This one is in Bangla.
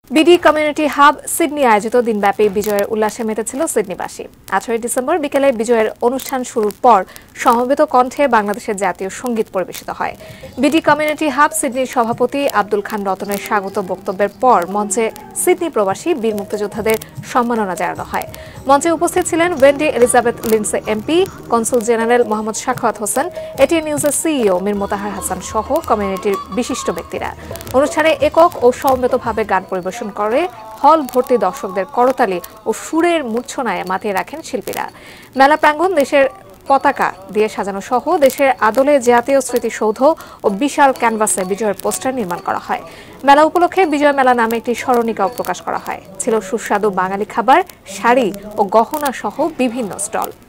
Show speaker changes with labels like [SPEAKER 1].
[SPEAKER 1] বিডি কমিউনিটি হাব সিডনি আয়োজিত দিনব্যাপী বিজয়ের উল্লাসে মেতেছিল সিডনিবাসী। 18 ডিসেম্বর বিকেলে বিজয়ের অনুষ্ঠান শুরুর পর সমবেত কণ্ঠে বাংলাদেশের জাতীয় সঙ্গীত পরিবেশিত হয়। বিডি কমিউনিটি হাব সিডনির সভাপতি আব্দুল খান রতনের স্বাগত বক্তব্যের পর মঞ্চে সিডনি প্রবাসী বীর মুক্তিযোদ্ধাদের সম্মাননা জানানো হয়। মঞ্চে উপস্থিত ছিলেন Wendy Elizabeth Lindsay MP, consul general Mohammad Shakhawat Hossain, ATN নিউজের সিইও মীর মোতাহার হাসান সহ কমিউনিটির বিশিষ্ট ব্যক্তিরা। অনুষ্ঠানে একক ও সমবেতভাবে গান পরিবেশন করে হল ভর্তি দর্শকদের করতালি ও সুরের মূর্ছনায় মাতিয়ে রাখেন শিল্পীরা। মেলা প্রাঙ্গণ দেশের পতাকা দিয়ে সাজানো সহ দেশের আদলে জাতীয় স্মৃতিসৌধ ও বিশাল ক্যানভাসে বিজয়ের পোস্টার নির্মাণ করা হয়। মেলা উপলক্ষে বিজয় মেলা নামে একটি স্মরণিকাও প্রকাশ করা হয়। ছিল সুস্বাদু বাঙালি খাবার, শাড়ি ও গহনা সহ বিভিন্ন স্টল।